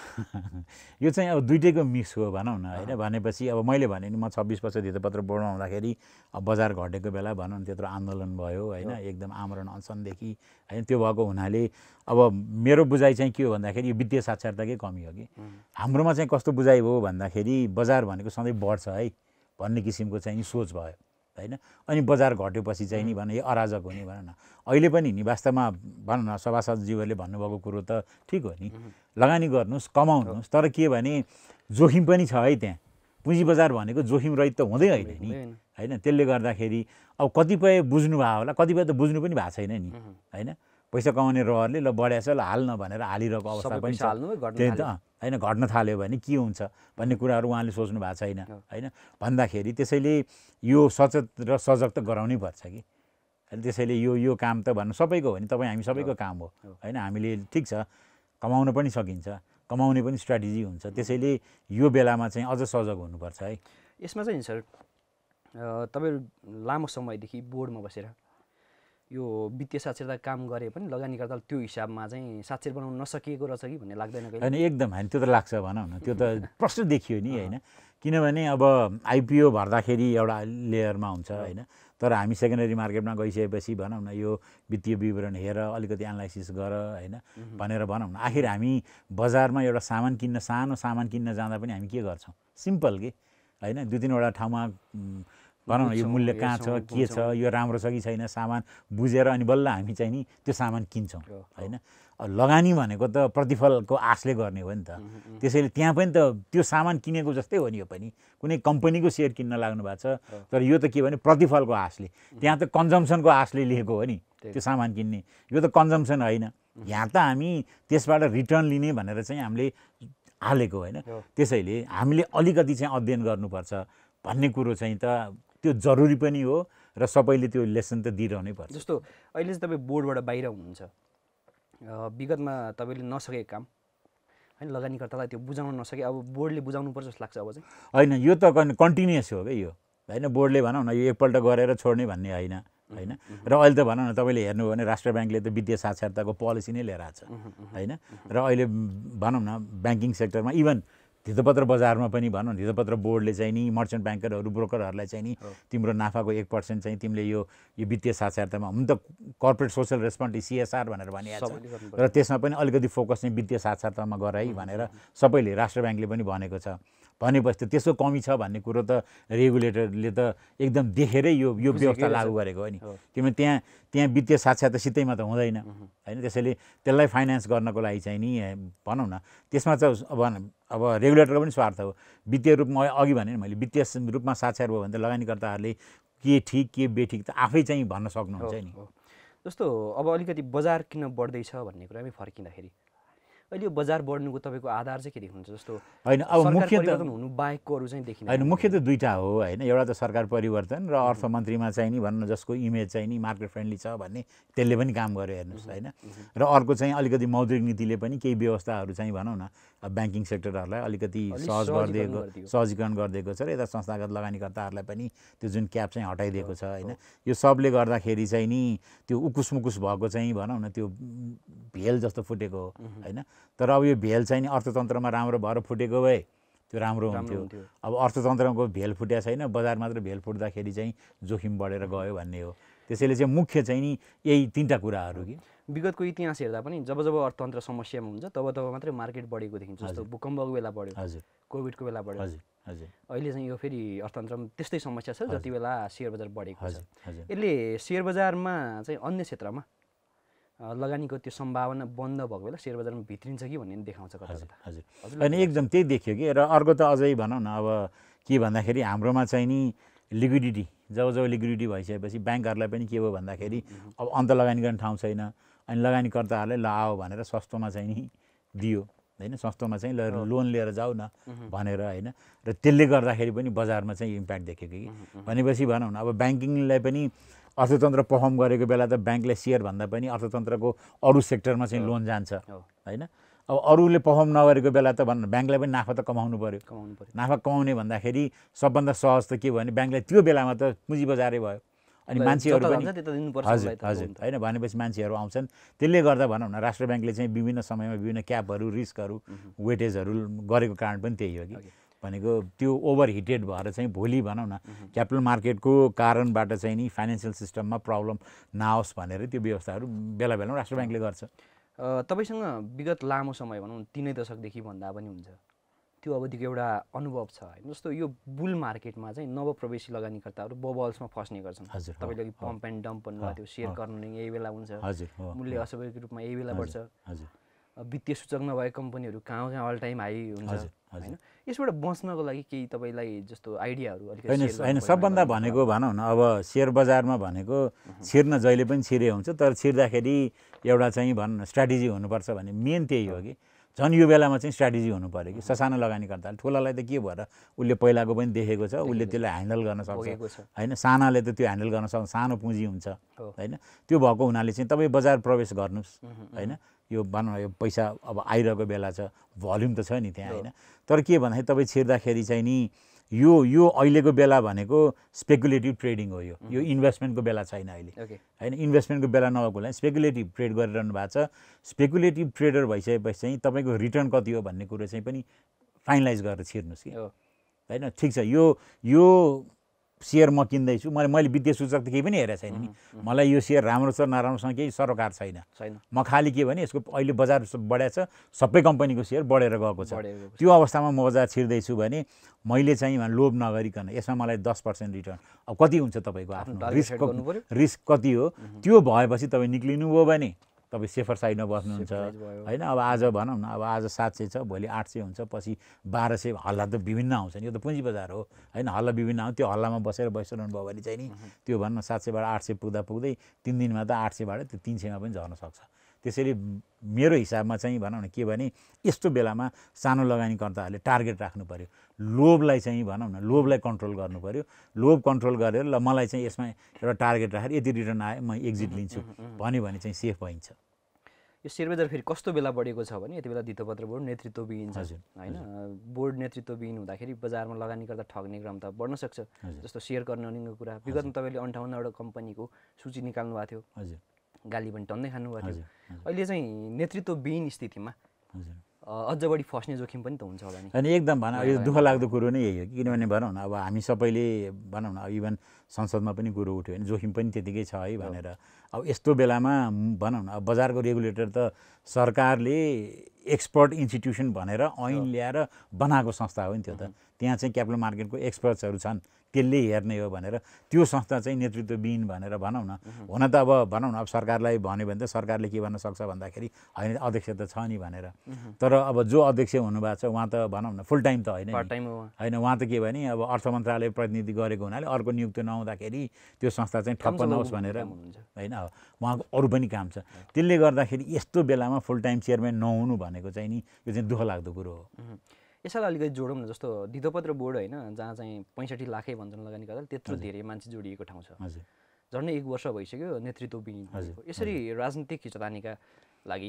यो चाहिँ अब दुइटैको मिक्स हो भनौँ न होइन। भनेपछि अब मैले भने नि म छब्बिस वर्ष धितोपत्र बोर्डमा हुँदाखेरि अब बजार घटेको बेला भनौँ न त्यत्रो आन्दोलन भयो होइन, एकदम आमरण अनसनदेखि होइन। त्यो भएको हुनाले अब मेरो बुझाइ चाहिँ के हो भन्दाखेरि यो वित्तीय साक्षरताकै कमी हो कि। हाम्रोमा चाहिँ कस्तो बुझाइ भयो भन्दाखेरि बजार भनेको सधैँ बढ्छ है भन्ने किसिमको चाहिँ सोच भयो होइन। अनि बजार घटेपछि चाहिँ नि भने यो अराजक हो नि भनौँ न। अहिले पनि नि वास्तवमा भनौँ न सभासदज्यूहरूले भन्नुभएको कुरो त ठिक हो नि, लगानी गर्नुहोस् कमाउनुहोस्, तर के भने जोखिम पनि छ है त्यहाँ। पुँजी बजार भनेको जोखिम रहित त हुँदै होइन नि होइन। त्यसले गर्दाखेरि अब कतिपय बुझ्नु भयो होला, कतिपय त बुझ्नु पनि भएको छैन नि होइन। पैसा कमाउने रहरले ल बढ्या छ ल हाल्न भनेर हालिरहेको अवस्था पनि छ। त्यही त होइन, घट्न थाल्यो भने के हुन्छ भन्ने कुराहरू उहाँले सोच्नु भएको छैन होइन। भन्दाखेरि त्यसैले यो सचेत र सजग त गराउनै पर्छ कि। त्यसैले यो यो काम त भन्नु सबैको हो नि, तपाईँ हामी सबैको काम हो होइन। हामीले ठिक छ कमाउन पनि सकिन्छ, कमाउने पनि स्ट्राटेजी हुन्छ। त्यसैले यो बेलामा चाहिँ अझ सजग हुनुपर्छ है। यसमा चाहिँ सर तपाईँ लामो समयदेखि बोर्डमा बसेर यो वित्तीय साक्षरता काम गरे पनि लगानीकर्ताले त्यो हिसाबमा चाहिँ साक्षर बनाउन नसकिएको रहेछ कि भन्ने लाग्दैन कि? होइन एकदम होइन, त्यो त लाग्छ भनौँ न, त्यो त प्रश्न देखियो नि होइन। किनभने अब आइपिओ भर्दाखेरि एउटा लेयरमा हुन्छ होइन, तर हामी सेकेन्डरी मार्केटमा गइसकेपछि भनौँ न यो वित्तीय विवरण हेर अलिकति एनालाइसिस गर होइन भनेर भनौँ न। आखिर हामी बजारमा एउटा सामान किन्न सानो सामान किन्न जाँदा पनि हामी के गर्छौँ? सिम्पल के होइन, दुई तिनवटा ठाउँमा भनौँ न यो मूल्य कहाँ छ के छ यो राम्रो छ कि छैन सामान बुझेर अनि बल्ल हामी चाहिँ नि त्यो सामान किन्छौँ होइन। लगानी भनेको त प्रतिफलको आशले गर्ने हो नि त। त्यसैले त्यहाँ पनि त त्यो सामान किनेको जस्तै हो नि, यो पनि कुनै कम्पनीको सेयर किन्न लाग्नु भएको छ तर यो त के भने प्रतिफलको आशले, त्यहाँ त कन्जम्सनको आशले लिएको हो नि त्यो सामान किन्ने, यो त कन्जम्सन होइन। यहाँ त हामी त्यसबाट रिटर्न लिने भनेर चाहिँ हामीले हालेको होइन। त्यसैले हामीले अलिकति चाहिँ अध्ययन गर्नुपर्छ भन्ने कुरो चाहिँ त त्यो जरुरी पनि हो र सबैले त्यो लेसन त दिइरहनै पर्छ। जस्तो अहिले चाहिँ तपाईँ बोर्डबाट बाहिर हुनुहुन्छ, विगतमा तपाईँले नसकेको काम होइन लगानीकर्तालाई त्यो बुझाउन नसके अब बोर्डले बुझाउनु पर्छ जस्तो लाग्छ अब चाहिँ? होइन, यो त कन्टिन्युस हो क्या यो होइन। बोर्डले भनौँ न यो एकपल्ट गरेर छोड्ने भन्ने होइन होइन। र अहिले त भनौँ न तपाईँले हेर्नुभयो भने राष्ट्र ब्याङ्कले त वित्तीय साक्षरताको पोलिसी नै लिएर आएको छ होइन। र अहिले भनौँ न ब्याङ्किङ सेक्टरमा इभन धितोपत्र बजारमा पनि भनौँ न धितोपत्र बोर्डले चाहिँ नि मर्चेन्ट ब्याङ्करहरू ब्रोकरहरूलाई चाहिँ नि तिम्रो नाफाको एक पर्सेन्ट चाहिँ तिमीले यो यो वित्तीय साक्षरतामा हुन त कर्पोरेट सोसल रेस्पोन्सिबिलिटी सिएसआर भनेर भनिएको छ र त्यसमा पनि अलिकति फोकस चाहिँ वित्तीय साक्षरतामा गर है भनेर सबैले राष्ट्र ब्याङ्कले पनि भनेको छ। भनेपछि त त्यसको कमी छ भन्ने कुरो त रेगुलेटरले त एकदम देखेरै यो यो व्यवस्था लागू गरेको हो नि। किनभने त्यहाँ त्यहाँ वित्तीय साक्षरता सित्तैमा त हुँदैन होइन। त्यसैले त्यसलाई फाइनेन्स गर्नको लागि चाहिँ नि भनौँ न त्यसमा चाहिँ अब अब रेगुलेटरको पनि स्वार्थ हो। वित्तीय रूपमा अघि भने मैले वित्तीय रूपमा साक्षर भयो भने त लगानीकर्ताहरूले के ठिक के बेठिक त आफै चाहिँ भन्न सक्नुहुन्छ नि। जस्तो अब अलिकति बजार किन बढ्दैछ भन्ने कुरामै फर्किँदाखेरि अहिले यो बजार बढ्नुको तपाईँको आधार चाहिँ के देख्नुहुन्छ? जस्तो होइन अब मुख्य त हुनु बाहेकको अरू चाहिँ देखिन्छ होइन, मुख्य त दुईवटा हो होइन। एउटा त सरकार परिवर्तन र अर्थमन्त्रीमा चाहिँ नि भन्न जसको इमेज चाहिँ नि मार्केट फ्रेन्डली छ भन्ने त्यसले पनि काम गर्यो हेर्नुहोस् होइन। र अर्को चाहिँ अलिकति मौद्रिक नीतिले पनि केही व्यवस्थाहरू चाहिँ भनौँ न ब्याङ्किङ सेक्टरहरूलाई अलिकति सहज गरिदिएको सहजीकरण गरिदिएको छ र यता संस्थागत लगानीकर्ताहरूलाई पनि त्यो जुन क्याप चाहिँ हटाइदिएको छ होइन। यो सबले गर्दाखेरि चाहिँ नि त्यो उकुस मुकुस भएको चाहिँ भनौँ न त्यो भेल जस्तो फुटेको हो होइन। तर अब यो भेल चाहिँ नि अर्थतन्त्रमा राम्रो भएर फुटेको भए त्यो राम्रो हुन्थ्यो। अब अर्थतन्त्रको भेल फुट्या छैन, बजार मात्र भेल फुट्दाखेरि चाहिँ जोखिम बढेर गयो भन्ने हो। त्यसैले चाहिँ मुख्य चाहिँ नि यही तिनवटा कुराहरू कि विगतको इतिहास हेर्दा पनि जब जब अर्थतन्त्र समस्यामा हुन्छ तब तब मात्रै मार्केट बढेको देखिन्छ। जस्तो भूकम्पको बेला बढ्यो, हजुर, कोभिडको बेला बढ्यो, हजुर हजुर। अहिले चाहिँ यो फेरि अर्थतन्त्रमा त्यस्तै समस्या छ जति बेला सेयर बजार बढेको छ। हजुर। यसले सेयर बजारमा चाहिँ अन्य क्षेत्रमा लगानीको त्यो सम्भावना बन्द भएको बेला सेयर बजारमा भित्रिन्छ कि भन्ने देखाउँछ कता कता। हजुर अनि एकदम त्यही देखियो कि। र अर्को त अझै भनौँ न अब के भन्दाखेरि हाम्रोमा चाहिँ नि लिक्विडिटी जब जब लिक्विडिटी भइसकेपछि ब्याङ्कहरूलाई पनि के भयो भन्दाखेरि अब अन्त लगानी गर्ने ठाउँ छैन। अनि लगानीकर्ताहरूले ल आओ भनेर सस्तोमा चाहिँ नि दियो होइन, सस्तोमा चाहिँ लोन लिएर जाऊ न भनेर होइन। र त्यसले गर्दाखेरि पनि बजारमा चाहिँ इम्प्याक्ट देखेको कि भनेपछि भनौँ न अब ब्याङ्किङलाई पनि अर्थतन्त्र पर्फर्म गरेको बेला त ब्याङ्कले सेयर भन्दा पनि अर्थतन्त्रको अरू सेक्टरमा चाहिँ लोन जान्छ होइन। अब अरूले पर्फर्म नगरेको बेला त भन्नु ब्याङ्कलाई पनि नाफा त कमाउनु पऱ्यो। कमाउनु पऱ्यो नाफा कमाउने भन्दाखेरि सबभन्दा सहज त के भयो भने ब्याङ्कलाई त्यो बेलामा त पुँजी बजारै भयो। अनि मान्छेहरू पनि हजुर हजुर होइन भनेपछि मान्छेहरू आउँछन्। त्यसले गर्दा भनौँ न राष्ट्र ब्याङ्कले चाहिँ विभिन्न समयमा विभिन्न क्यापहरू रिस्कहरू वेटेजहरू गरेको कारण पनि त्यही हो कि भनेको त्यो ओभर हिटेड भएर चाहिँ भोलि भनौँ न क्यापिटल मार्केटको कारणबाट चाहिँ नि फाइनेन्सियल सिस्टममा प्रब्लम नआओस् भनेर त्यो व्यवस्थाहरू बेला बेलामा राष्ट्र ब्याङ्कले गर्छ। तपाईँसँग विगत लामो समय भनौँ तिनै दशकदेखि भन्दा पनि हुन्छ त्यो अवधिको एउटा अनुभव छ होइन। जस्तो यो बुल मार्केटमा चाहिँ नवप्रवेशी लगानीकर्ताहरू बबल्समा फस्ने गर्छन्। तपाईँले अघि पम्प एन्ड डम्प भन्नुभएको थियो, सेयर कर्नरिङ यही बेला हुन्छ, मूल्य अस्वाभाविक रूपमा यही बेला बढ्छ, वित्तीय सूचक नभए कम्पनीहरू कहाँ कहाँ अल टाइम हाई हुन्छ होइन। यसबाट बच्नको लागि केही तपाईँलाई जस्तो आइडियाहरू अलिकति होइन? सबभन्दा भनेको भनौँ न अब सेयर बजारमा भनेको छिर्न जहिले पनि छिरे हुन्छ, तर छिर्दाखेरि एउटा चाहिँ भनौँ न स्ट्राटेजी हुनुपर्छ भन्ने मेन त्यही हो कि। झन् यो बेलामा चाहिँ स्ट्राटेजी हुनु पऱ्यो कि। ससानो लगानीकर्ताले ठुलालाई त के भएर उसले पहिलाको पनि देखेको छ, उसले त्यसलाई ह्यान्डल गर्न सक्छ होइन। सानाले त त्यो ह्यान्डल गर्न सक्छ, सानो पुँजी हुन्छ होइन। त्यो भएको हुनाले चाहिँ तपाईँ बजार प्रवेश गर्नुहोस् होइन। यो भनौँ यो पैसा अब आइरहेको बेला छ, भल्युम त छ नि त्यहाँ होइन। तर के भन्दाखेरि तपाईँ छिर्दाखेरि चाहिँ नि यो यो अहिलेको बेला भनेको स्पेकुलेटिभ ट्रेडिङ हो। यो यो इन्भेस्टमेन्टको बेला छैन अहिले होइन। इन्भेस्टमेन्टको बेला नभएकोलाई स्पेकुलेटिभ ट्रेड गरिरहनु भएको छ। स्पेकुलेटिभ ट्रेडर भइसकेपछि चाहिँ तपाईँको रिटर्न कति हो भन्ने कुरो चाहिँ पनि फाइनलाइज गरेर छिर्नुहोस् कि होइन। ठिक छ, यो यो सेयर म किन्दैछु, मैले मैले वित्तीय सूचक त केही पनि हेरेको छैन नि। मलाई यो सेयर राम्रो छ नराम्रोसँग केही सरोकार छैन छैन म खालि के भने यसको अहिले बजार बढाएको छ, सबै कम्पनीको सेयर बढेर गएको छ। त्यो अवस्थामा म बजार छिर्दैछु भने मैले चाहिँ लोभ नगरिकन यसमा मलाई दस पर्सेन्ट रिटर्न अब कति हुन्छ तपाईँको आफ्नो रिस्क रिस्क कति हो त्यो भएपछि तपाईँ निक्लिनुभयो भने तपाईँ सेफर साइडमा बस्नुहुन्छ होइन। अब आज भनौँ न अब आज सात सय छ, भोलि आठ सय हुन्छ, पछि बाह्र सय। हल्ला त विभिन्न आउँछ नि, यो त पुँजी बजार हो होइन। हल्ला विभिन्न आउँछ, त्यो हल्लामा बसेर बसिरहनु भयो भने चाहिँ नि त्यो भनौँ सात सयबाट आठ सय पुग्दा पुग्दै तिन दिनमा त आठ सयबाट त्यो तिन सयमा पनि झर्न सक्छ। त्यसैले मेरो हिसाबमा चाहिँ भनौँ न के भने यस्तो बेलामा सानो लगानीकर्ताहरूले टार्गेट राख्नु पऱ्यो। लोभलाई चाहिँ भनौँ न लोभलाई कन्ट्रोल गर्नु पऱ्यो। लोभ कन्ट्रोल गरेर ल मलाई चाहिँ यसमा एउटा टार्गेट राखेर यति रिटर्न आयो म एक्जिट लिन्छु भन्यो भने चाहिँ सेफ भइन्छ। यो सेयर बजार फेरि कस्तो बेला बढेको छ भने यति बेला धितोपत्र बोर्ड नेतृत्वविहीन छ होइन। बोर्ड नेतृत्वविहीन हुँदाखेरि बजारमा लगानीकर्ता ठग्ने क्रम त बढ्न सक्छ। जस्तो सेयर कर्नरिङको कुरा विगतमा तपाईँले अन्ठाउन्नवटा कम्पनीको सूची निकाल्नु भएको थियो, गाली पनि टन्नै खानुभएको थियो। अहिले चाहिँ नेतृत्वविहीन स्थितिमा अझ बढी फस्ने जोखिम पनि त हुन्छ होला नि। अनि एकदम भनौँ यो दुःख लाग्दो कुरो नै यही हो कि किनभने भनौँ न अब हामी सबैले भनौँ न इभन संसदमा पनि कुरो उठ्यो भने जोखिम पनि त्यतिकै छ है भनेर। अब यस्तो बेलामा भनौँ न अब बजारको रेगुलेटर त सरकारले एक्सपर्ट इन्स्टिट्युसन भनेर ऐन ल्याएर बनाएको संस्था हो नि त्यो त। त्यहाँ चाहिँ क्यापिटल मार्केटको एक्सपर्ट्सहरू छन्, त्यसले हेर्ने हो भनेर त्यो संस्था चाहिँ नेतृत्वविहीन भनेर भनौँ न। हुन त अब भनौँ न अब सरकारलाई भन्यो भने त सरकारले के भन्न सक्छ भन्दाखेरि होइन अध्यक्ष त छ नि भनेर। तर अब जो अध्यक्ष हुनुभएको छ उहाँ त भनौँ न फुल टाइम त होइन होइन। उहाँ त के भने अब अर्थ मन्त्रालय प्रतिनिधि गरेको हुनाले अर्को नियुक्ति नहुँदाखेरि त्यो संस्था चाहिँ ठप्प नहोस् भनेर होइन। उहाँको अरू पनि काम छ। त्यसले गर्दाखेरि यस्तो बेलामा फुल टाइम चेयरम्यान नहुनु भने भनेको चाहिँ नि यो चाहिँ दुःख लाग्दो कुरो हो। यसलाई अलिकति जोडौँ न, जस्तो धितोपत्र बोर्ड होइन, जहाँ चाहिँ पैँसठी लाखै भन्छन् लगानी गर्दा त्यत्रो धेरै मान्छे जोडिएको ठाउँ छ। हजुर, झन्डै एक वर्ष भइसक्यो नेतृत्वविहीन भएको। यसरी राजनीतिक खिचतानीका लागि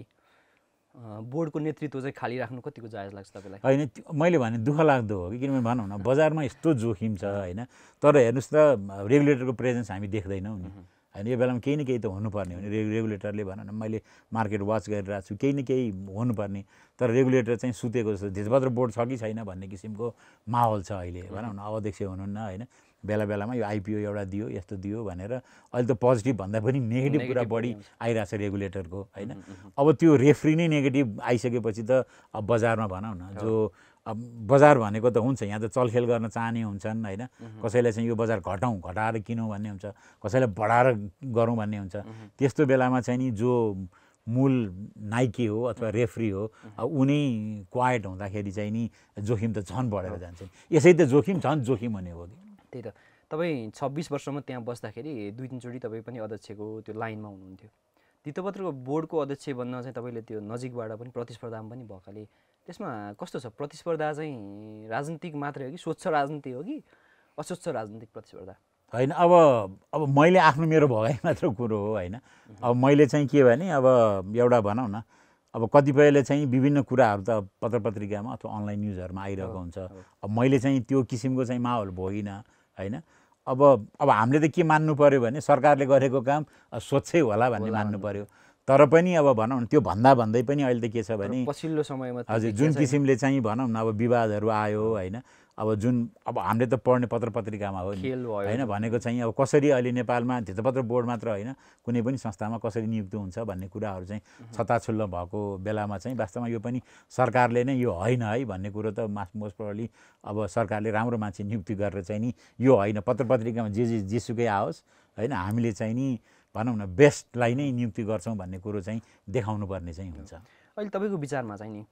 बोर्डको नेतृत्व चाहिँ खाली राख्नु कतिको जायज लाग्छ तपाईँलाई? होइन, मैले भने दुःख लाग्दो हो कि किनभने भनौँ न बजारमा यस्तो जोखिम छ होइन, तर हेर्नुहोस् त रेगुलेटरको प्रेजेन्स हामी देख्दैनौँ नि होइन। यो बेलामा केही न केही त हुनुपर्ने हो नि। रे रेगुलेटरले भनौँ न मैले मार्केट वाच गरिरहेको छु, केही न केही हुनुपर्ने, तर रेगुलेटर चाहिँ सुतेको जस्तो धितोपत्र बोर्ड छ कि छैन भन्ने किसिमको माहौल छ अहिले। भनौँ न अध्यक्ष हुनुहुन्न होइन, बेला बेलामा यो आइपिओ एउटा दियो यस्तो दियो भनेर अहिले त पोजिटिभ भन्दा पनि नेगेटिभ कुरा बढी आइरहेछ रेगुलेटरको होइन। अब त्यो रेफ्री नै नेगेटिभ आइसकेपछि त अब बजारमा भनौँ न जो अब बजार भनेको त हुन्छ, यहाँ त चलखेल गर्न चाहने हुन्छन् होइन। कसैलाई चाहिँ यो बजार घटाउँ घटाएर किनौँ भन्ने हुन्छ, कसैलाई बढाएर गरौँ भन्ने हुन्छ। त्यस्तो बेलामा चाहिँ नि जो मूल नाइके हो अथवा रेफ्री हो उनी क्वाइट हुँदाखेरि चाहिँ नि जोखिम त झन् बढेर जान्छ। यसै त जोखिम झन् जोखिम हुने हो कि। त्यही त, तपाईँ छब्बिस वर्षमा त्यहाँ बस्दाखेरि दुई तिनचोटि तपाईँ पनि अध्यक्षको त्यो लाइनमा हुनुहुन्थ्यो। धितोपत्रको बोर्डको अध्यक्ष बन्न चाहिँ तपाईँले त्यो नजिकबाट पनि प्रतिस्पर्धामा पनि भएकाले त्यसमा कस्तो छ? प्रतिस्पर्धा चाहिँ राजनीतिक मात्रै हो कि स्वच्छ राजनीति हो कि अस्वच्छ राजनीतिक प्रतिस्पर्धा? होइन, अब अब मैले आफ्नो मेरो भगाइ मात्र कुरो हो होइन। अब मैले चाहिँ के भने अब एउटा भनौँ न अब कतिपयले चाहिँ विभिन्न कुराहरू त पत्र पत्रिकामा अथवा अनलाइन न्युजहरूमा आइरहेको हुन्छ। अब मैले चाहिँ त्यो किसिमको चाहिँ माहौल भोगिनँ होइन। अब अब हामीले त के मान्नु पऱ्यो भने सरकारले गरेको काम स्वच्छै होला भन्ने मान्नु पऱ्यो। तर पनि अब भनौँ न त्यो भन्दा भन्दै पनि अहिले त के छ भने पछिल्लो समयमा हजुर जुन किसिमले चाहिँ भनौँ न अब विवादहरू आयो होइन। अब जुन अब हामीले त पढ्ने पत्र पत्रिकामा हो नि होइन, भनेको चाहिँ अब कसरी अहिले नेपालमा धितोपत्र बोर्ड मात्र होइन कुनै पनि संस्थामा कसरी नियुक्त हुन्छ भन्ने कुराहरू चाहिँ छताछुल्लो भएको बेलामा चाहिँ वास्तवमा यो पनि सरकारले नै यो होइन है भन्ने कुरो त मोस्ट प्रोबब्ली अब सरकारले राम्रो मान्छे नियुक्ति गरेर चाहिँ नि यो होइन पत्र पत्रिकामा जे जे जेसुकै आओस् होइन हामीले चाहिँ नि भनौँ न बेस्टलाई नै नियुक्ति गर्छौँ भन्ने कुरो चाहिँ देखाउनु पर्ने चाहिँ हुन्छ। अहिले तपाईँको विचारमा चाहिँ नि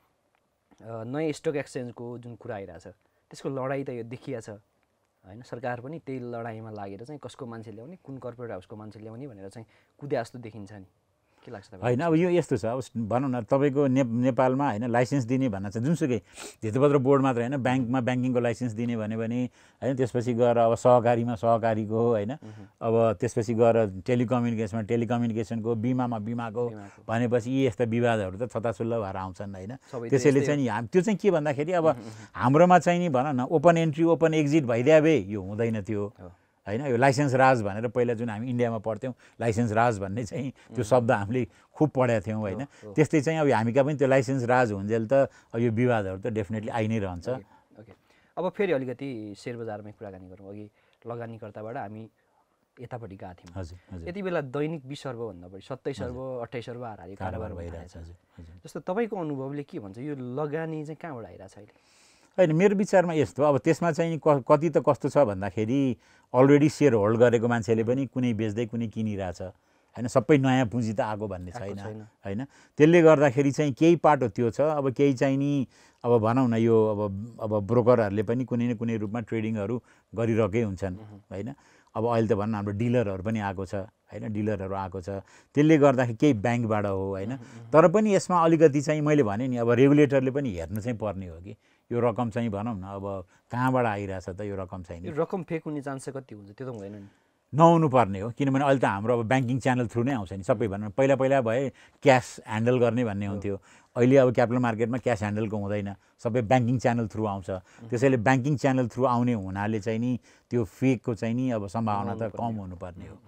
नयाँ स्टक एक्सचेन्जको जुन कुरा आइरहेछ त्यसको लडाइँ त यो देखिया छ होइन। सरकार पनि त्यही लडाइँमा लागेर चाहिँ कसको मान्छे ल्याउने कुन कर्पोरेट हाउसको मान्छे ल्याउने भनेर चाहिँ कुदे जस्तो देखिन्छ नि, के लाग्छ तपाईँलाई? होइन, अब यो यस्तो छ अब भनौँ न तपाईँको ने नेपालमा होइन लाइसेन्स दिने भन्न चाहिँ जुनसुकै धितोपत्र बोर्ड मात्र होइन ब्याङ्कमा ब्याङ्किङको लाइसेन्स दिने भन्यो भने होइन, त्यसपछि गएर अब सहकारीमा सहकारीको होइन, अब त्यसपछि गएर टेलिकम्युनिकेसनमा टेलिकम्युनिकेसनको बिमामा बिमाको भनेपछि यी यस्ता विवादहरू त छताछुल्लो भएर आउँछन् होइन। त्यसैले चाहिँ नि हाम त्यो चाहिँ के भन्दाखेरि अब हाम्रोमा चाहिँ नि भनौँ न ओपन एन्ट्री ओपन एक्जिट भइदिया भए यो हुँदैन थियो होइन। यो लाइसेन्स राज भनेर पहिला जुन हामी इन्डियामा पढ्थ्यौँ लाइसेन्स राज भन्ने चाहिँ त्यो शब्द हामीले खुब पढेका थियौँ होइन। त्यस्तै चाहिँ अब हामीका पनि त्यो लाइसेन्स राज हुन्जेल त अब यो विवादहरू त डेफिनेटली आइ नै रहन्छ। ओके, अब फेरि अलिकति सेयर बजारमै कुराकानी गरौँ। अघि लगानीकर्ताबाट हामी यतापट्टि गएको थियौँ। हजुर हजुर। यति बेला दैनिक बिस अर्बभन्दा बढी सत्ताइस अर्ब अट्ठाइस अर्ब हाराहारी कारोबार भइरहेछ। जस्तो तपाईँको अनुभवले के भन्छ यो लगानी चाहिँ कहाँबाट आइरहेछ अहिले? होइन, मेरो विचारमा यस्तो अब त्यसमा चाहिँ कति त कस्तो छ भन्दाखेरि अलरेडी सेयर होल्ड गरेको मान्छेले पनि कुनै बेच्दै कुनै किनिरहेछ होइन। सबै नयाँ पुँजी त आएको भन्ने छैन होइन। त्यसले गर्दाखेरि चाहिँ केही पाटो त्यो छ। अब केही चाहिँ नि अब भनौँ न यो अब अब ब्रोकरहरूले पनि कुनै न कुनै रूपमा ट्रेडिङहरू गरिरहेकै हुन्छन् होइन। अब अहिले त भनौँ हाम्रो डिलरहरू पनि आएको छ होइन, डिलरहरू आएको छ। त्यसले गर्दाखेरि केही ब्याङ्कबाट हो होइन। तर पनि यसमा अलिकति चाहिँ मैले भने नि अब रेगुलेटरले पनि हेर्नु चाहिँ पर्ने हो कि यो रकम चाहिँ भनौँ न अब कहाँबाट आइरहेछ त यो रकम चाहिँ। यो रकम फेक हुने चान्स कति हुन्छ? त्यो त हुँदैन नि। नहुनु पर्ने हो किनभने अहिले त हाम्रो अब ब्याङ्किङ च्यानल थ्रु नै आउँछ नि सबै भनौँ। पहिला पहिला भए क्यास ह्यान्डल गर्ने भन्ने हुन्थ्यो, अहिले अब क्यापिटल मार्केटमा क्यास ह्यान्डलको हुँदैन, सबै ब्याङ्किङ च्यानल थ्रु आउँछ। त्यसैले ब्याङ्किङ च्यानल थ्रु आउने हुनाले चाहिँ नि त्यो फेकको चाहिँ नि अब सम्भावना त कम हुनुपर्ने हो।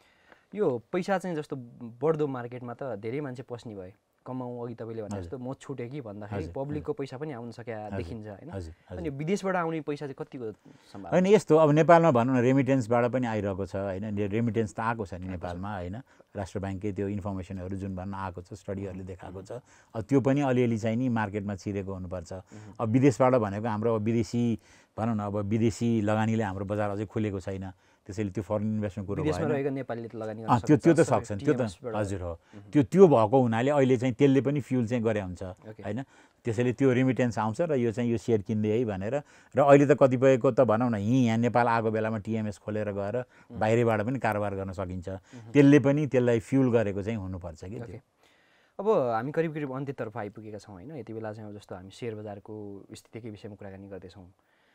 यो पैसा चाहिँ जस्तो बढ्दो मार्केटमा त धेरै मान्छे पस्ने भए कमाउँ अघि तपाईँले भने जस्तो म छुटेँ कि भन्दाखेरि पब्लिकको पैसा पनि आउन सकेका देखिन्छ होइन। अनि विदेशबाट आउने पैसा चाहिँ कतिको सम्भावना? होइन, यस्तो अब नेपालमा भनौँ न रेमिटेन्सबाट पनि आइरहेको छ होइन। रेमिटेन्स त आएको छ नि नेपालमा होइन। राष्ट्र ब्याङ्ककै त्यो इन्फर्मेसनहरू जुन भन्न आएको छ स्टडीहरूले देखाएको छ। अब त्यो पनि अलिअलि चाहिँ नि मार्केटमा छिरेको हुनुपर्छ। अब विदेशबाट भनेको हाम्रो अब विदेशी भनौँ न अब विदेशी लगानीले हाम्रो बजार अझै खुलेको छैन। त्यसैले त्यो फरेन इन्भेस्टमेन्ट कुरो भएन। नेपालीले त लगानी त्यो त्यो त सक्छन् त्यो त हजुर हो। त्यो त्यो भएको हुनाले अहिले चाहिँ त्यसले पनि फ्युल चाहिँ गरे हुन्छ होइन। त्यसैले त्यो रेमिटेन्स आउँछ र यो चाहिँ यो सेयर किन्दै है भनेर र अहिले त कतिपयको त भनौँ न यहीँ यहाँ नेपाल आएको बेलामा टिएमएस खोलेर गएर बाहिरबाट पनि कारोबार गर्न सकिन्छ। त्यसले पनि त्यसलाई फ्युल गरेको चाहिँ हुनुपर्छ कि। अब हामी करिब करिब अन्त्यतर्फ आइपुगेका छौँ होइन। यति बेला चाहिँ अब जस्तो हामी सेयर बजारको स्थितिकै विषयमा कुराकानी गर्दैछौँ।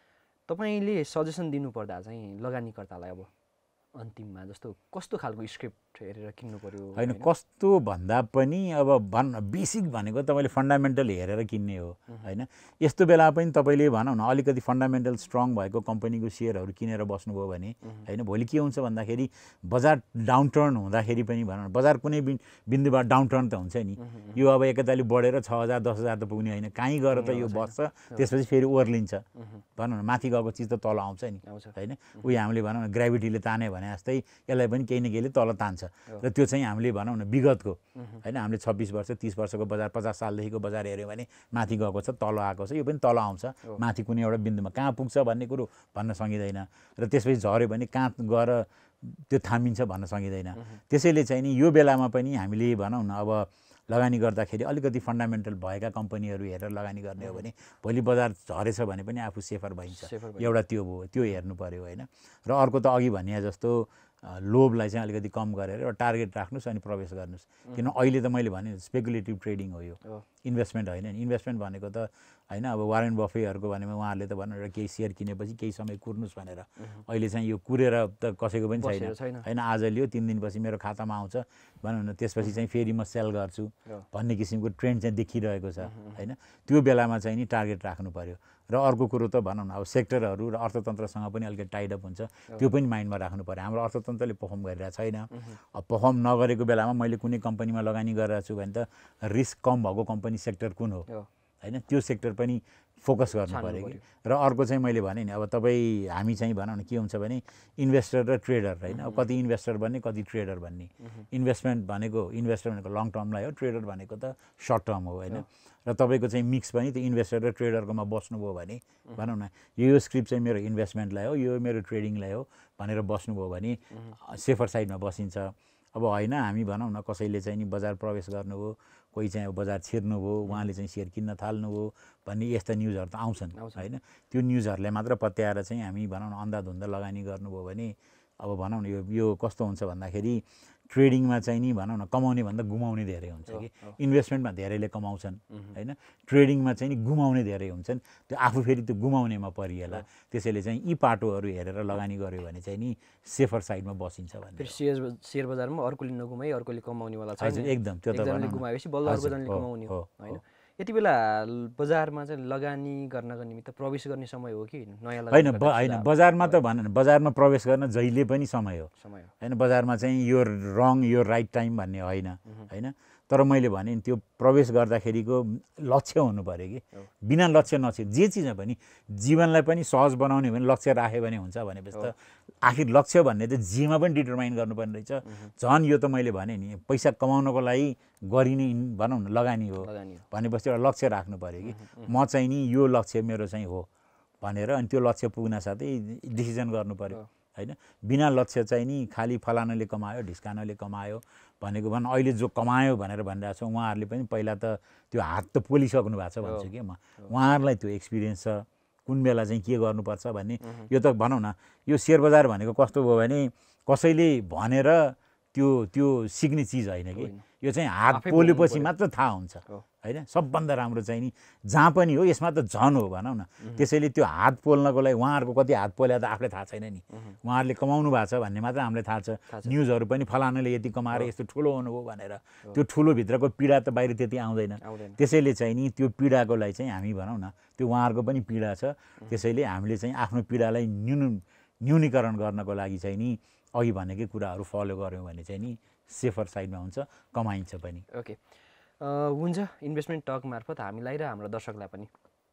तपाईँले सजेसन दिनुपर्दा चाहिँ लगानीकर्तालाई अब अन्तिममा जस्तो कस्तो खालको स्क्रिप्ट हेरेर किन्नु पर्यो? होइन, कस्तो भन्दा पनि अब भन् बेसिक भनेको तपाईँले फन्डामेन्टल हेरेर किन्ने हो होइन। यस्तो बेला पनि तपाईँले भनौँ न अलिकति फन्डामेन्टल स्ट्रङ भएको कम्पनीको सेयरहरू किनेर बस्नुभयो भने होइन, भोलि के हुन्छ भन्दाखेरि बजार डाउनटर्न हुँदाखेरि पनि भनौँ न बजार कुनै बिन्दुबाट डाउनटर्न त हुन्छ नि। यो अब एकैताली बढेर छ हजार दस हजार त पुग्ने होइन, कहीँ गएर त यो बस्छ, त्यसपछि फेरि ओर्लिन्छ भनौँ न, माथि गएको चिज त तल आउँछ नि होइन। उयो हामीले भनौँ न ग्राभिटीले ताने भने जस्तै यसलाई पनि केही न केहीले तल तान्छ। र त्यो चाहिँ हामीले भनौँ न विगतको होइन, हामीले छब्बिस वर्ष तिस वर्षको बजार पचास सालदेखिको बजार हेऱ्यौँ भने माथि गएको छ, तल आएको छ, यो पनि तल आउँछ माथि कुनै एउटा बिन्दुमा। कहाँ पुग्छ भन्ने कुरो भन्न सकिँदैन र त्यसपछि झऱ्यो भने कहाँ गएर त्यो थामिन्छ भन्न सकिँदैन। त्यसैले चाहिँ नि यो बेलामा पनि हामीले भनौँ न अब लगानी गर्दाखेरि अलिकति फन्डामेन्टल भएका कम्पनीहरू हेरेर लगानी गर्ने हो भने भोलि बजार झरेछ भने पनि आफू सेफर भइन्छ। एउटा त्यो भयो, त्यो हेर्नु पर्यो होइन। र अर्को त अघि भने जस्तो लोभलाई चाहिँ अलिकति कम गरेर एउटा टार्गेट राख्नुहोस् अनि प्रवेश गर्नुहोस्। किन अहिले त मैले भने स्पेकुलेटिभ ट्रेडिङ हो यो, इन्भेस्टमेन्ट होइन नि। इन्भेस्टमेन्ट भनेको त होइन अब वारेन बफेटहरूको भनेमा उहाँहरूले त भन्नु एउटा केही सेयर किनेपछि केही समय कुर्नुहोस् भनेर। अहिले चाहिँ यो कुरेर त कसैको पनि छैन होइन। आज लियो तिन दिनपछि मेरो खातामा आउँछ भनौँ न, त्यसपछि चाहिँ फेरि म सेल गर्छु भन्ने किसिमको ट्रेन्ड चाहिँ देखिरहेको छ होइन। त्यो बेलामा चाहिँ नि टार्गेट राख्नु पर्यो। र अर्को कुरो त भनौँ न अब सेक्टरहरू र अर्थतन्त्रसँग पनि अलिकति टाइडअप हुन्छ, त्यो पनि माइन्डमा राख्नु पर्यो। हाम्रो अर्थतन्त्रले पर्फर्म गरिरहेको छैन। अब पर्फर्म नगरेको बेलामा मैले कुनै कम्पनीमा लगानी गरिरहेको छु भने त रिस्क कम भएको कम्पनी सेक्टर कुन हो होइन, त्यो सेक्टर पनि फोकस गर्नु पऱ्यो कि। र अर्को चाहिँ मैले भने नि अब तपाईँ हामी चाहिँ भनौँ न के हुन्छ भने इन्भेस्टर र ट्रेडर होइन। अब कति इन्भेस्टर भन्ने कति ट्रेडर भन्ने। इन्भेस्टमेन्ट भनेको इन्भेस्टर भनेको लङ टर्मलाई हो, ट्रेडर भनेको त सर्ट टर्म हो होइन। र तपाईँको चाहिँ मिक्स पनि त्यो इन्भेस्टर र ट्रेडरकोमा बस्नुभयो भने भनौँ न यो स्क्रिप्ट चाहिँ मेरो इन्भेस्टमेन्टलाई हो, यो मेरो ट्रेडिङलाई हो भनेर बस्नुभयो भने सेफर साइडमा बसिन्छ। अब होइन हामी भनौँ न कसैले चाहिँ नि बजार प्रवेश गर्नुभयो, कोही चाहिँ अब बजार छिर्नुभयो, उहाँले चाहिँ सेयर किन्न थाल्नुभयो भन्ने यस्ता न्युजहरू त आउँछन् होइन। त्यो न्युजहरूलाई मात्र पत्याएर चाहिँ हामी भनौँ न अन्धाधुन्ध लगानी गर्नुभयो भने अब भनौँ न यो यो कस्तो हुन्छ भन्दाखेरि ट्रेडिङमा चाहिँ नि भनौँ न कमाउने भन्दा गुमाउने धेरै हुन्छ कि। इन्भेस्टमेन्टमा धेरैले कमाउँछन् होइन, ट्रेडिङमा चाहिँ नि गुमाउने धेरै हुन्छन्। त्यो आफू फेरि त्यो गुमाउनेमा परिएला। त्यसैले चाहिँ यी पाटोहरू हेरेर लगानी गऱ्यो भने चाहिँ नि सेफर साइडमा बसिन्छ भन्ने। सेयर सेयर बजारमा अर्कोले नगुमाई अर्कोले कमाउनेवाला छैन। एकदम त्यो त गुमाएपछि बल्ल अर्कोजनाले कमाउने हो होइन। यति बेला बजारमा चाहिँ लगानी गर्नको निमित्त प्रवेश गर्ने समय हो कि नयाँ होइन? होइन, बजारमा त भन बजारमा प्रवेश गर्न जहिले पनि समय हो समय होइन। बजारमा चाहिँ यो रङ यो राइट टाइम भन्ने होइन होइन। तर मैले भने नि त्यो प्रवेश गर्दाखेरिको लक्ष्य हुनु पऱ्यो कि। बिना लक्ष्य नछे जे चिजमा पनि जीवनलाई पनि सहज बनाउने भने लक्ष्य राख्यो भने हुन्छ भनेपछि त आखिर लक्ष्य भन्ने त जेमा पनि डिटरमाइन गर्नुपर्ने रहेछ। झन् यो त मैले भने नि पैसा कमाउनको लागि गरिने भनौँ न लगानी हो भनेपछि एउटा लक्ष्य राख्नु पऱ्यो कि। म चाहिँ नि यो लक्ष्य मेरो चाहिँ हो भनेर अनि त्यो लक्ष्य पुग्न साथै डिसिजन गर्नु पऱ्यो होइन। बिना लक्ष्य चाहिँ नि खालि फलानाले कमायो ढिस्कानाले कमायो भनेको भन् अहिले जो कमायो भनेर भनिरहेको छ उहाँहरूले पनि पहिला त त्यो हात त पोलिसक्नु भएको छ भन्छु कि म। उहाँहरूलाई त्यो एक्सपिरियन्स छ कुन बेला चाहिँ के गर्नुपर्छ भन्ने। यो त भनौँ न यो सेयर बजार भनेको कस्तो भयो भने कसैले भनेर त्यो त्यो सिक्ने चिज होइन कि। यो चाहिँ हात पोलेपछि मात्र थाहा हुन्छ होइन। सबभन्दा राम्रो चाहिँ नि जहाँ पनि हो यसमा त झन हो भनौँ न। त्यसैले त्यो हात पोल्नको लागि उहाँहरूको कति हात पोल्या त आफूलाई थाहा छैन नि। उहाँहरूले कमाउनु भएको छ भन्ने मात्र हामीलाई थाहा छ। न्युजहरू पनि फलानाले यति कमाएर यस्तो ठुलो हुनुभयो भनेर त्यो ठुलोभित्रको पीडा त बाहिर त्यति आउँदैन। त्यसैले चाहिँ नि त्यो पीडाको लागि चाहिँ हामी भनौँ न त्यो उहाँहरूको पनि पीडा छ। त्यसैले हामीले चाहिँ आफ्नो पीडालाई न्यून न्यूनीकरण गर्नको लागि चाहिँ नि अघि भनेकै कुराहरू फलो गऱ्यौँ भने चाहिँ नि सेफर साइडमा हुन्छ, कमाइन्छ पनि। ओके हुन्छ। इन्भेस्टमेन्ट टक मार्फत हामीलाई र हाम्रो दर्शकलाई पनि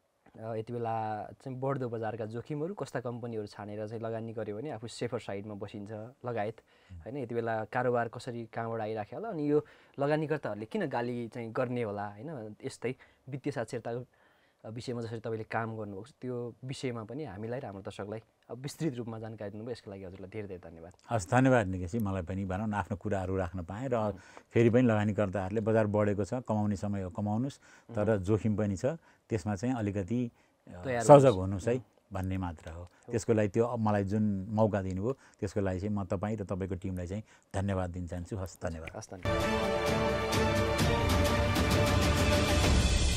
यति बेला चाहिँ बढ्दो बजारका जोखिमहरू कस्ता कम्पनीहरू छानेर चाहिँ लगानी गऱ्यो भने आफू सेफर साइडमा बसिन्छ लगायत होइन। यति बेला कारोबार कसरी कहाँबाट आइराख्यो होला अनि यो लगानीकर्ताहरूले किन गाली चाहिँ गर्ने होला होइन। यस्तै वित्तीय साक्षरताको विषयमा जसरी तपाईँले काम गर्नुभएको छ त्यो विषयमा पनि हामीलाई र हाम्रो दर्शकलाई अब विस्तृत रूपमा जानकारी दिनुभयो, यसको लागि हजुरलाई धेरै धेरै धन्यवाद। हस्, धन्यवाद निकेशजी। मलाई पनि भनौँ न आफ्नो कुराहरू राख्न पाएँ र फेरि पनि लगानीकर्ताहरूले बजार बढेको छ, कमाउने समय हो कमाउनुहोस्, तर जोखिम पनि छ, त्यसमा चाहिँ अलिकति सजग हुनुहोस् है। भन्ने मात्र हो। त्यसको लागि त्यो मलाई जुन मौका दिनुभयो त्यसको लागि चाहिँ म तपाईँ र तपाईँको टिमलाई चाहिँ धन्यवाद दिन चाहन्छु। हस्, धन्यवाद। हस्, धन्यवाद।